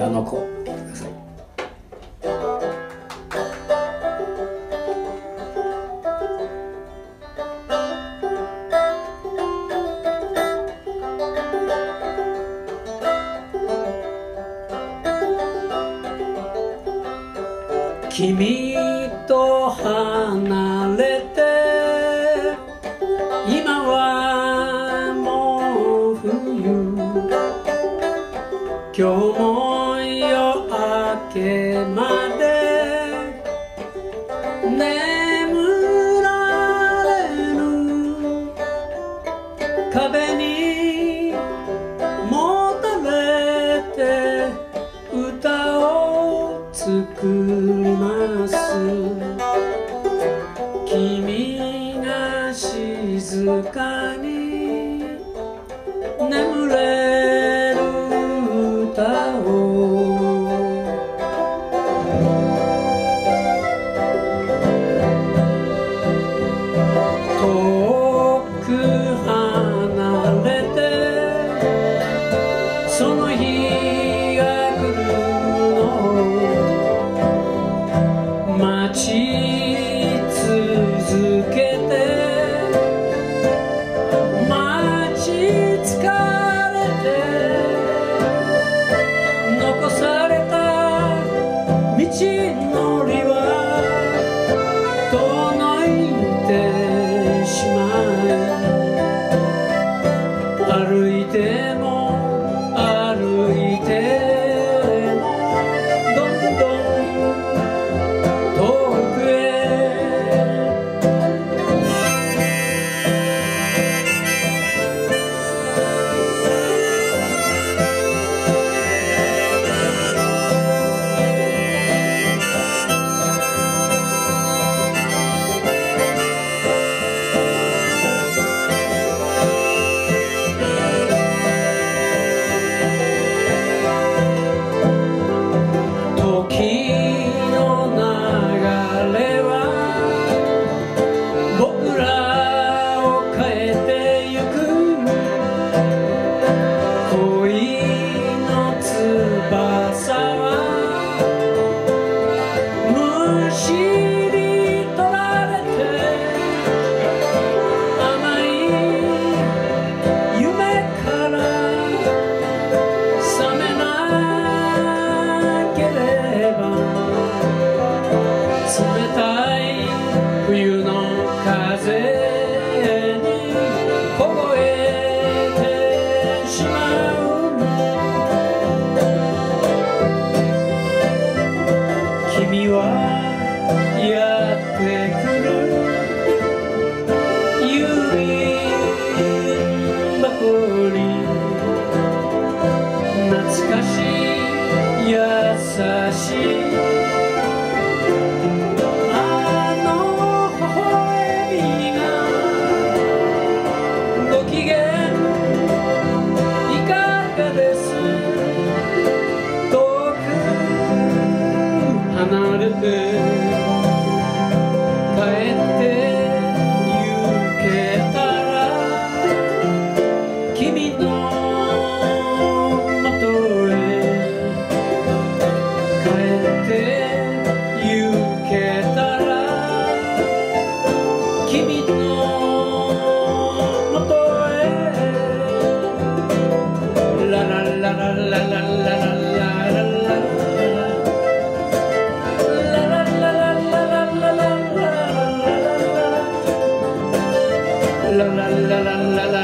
あの子」聞いてください。君と離れて今はもう冬、今日も夜明けまで眠られぬ壁にもたれて歌を作ります。君が静かに眠れる歌を、遠く離れてその日が来るのを待ち続けて、待ち疲れて残された道のりは遠のいてしまい、歩いても歩いてもどんどん遠くへ。時の流れは僕らを変えてゆく、恋の翼は虫に取られて甘い夢から覚めなければ冷たい冬の風に凍えてしまう。君はやってくる郵便箱に懐かしい優しいあの微笑みがご機嫌いかがです、遠く離れて帰って行けたら君のもとへ帰って行けたら君のもとへラララララララララララ